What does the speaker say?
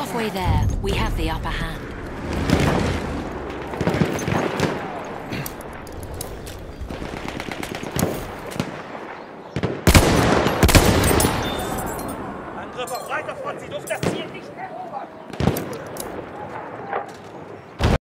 Halfway there, we have the upper hand. Angriff auf breiter Front, sie dürfen das Ziel nicht erobern!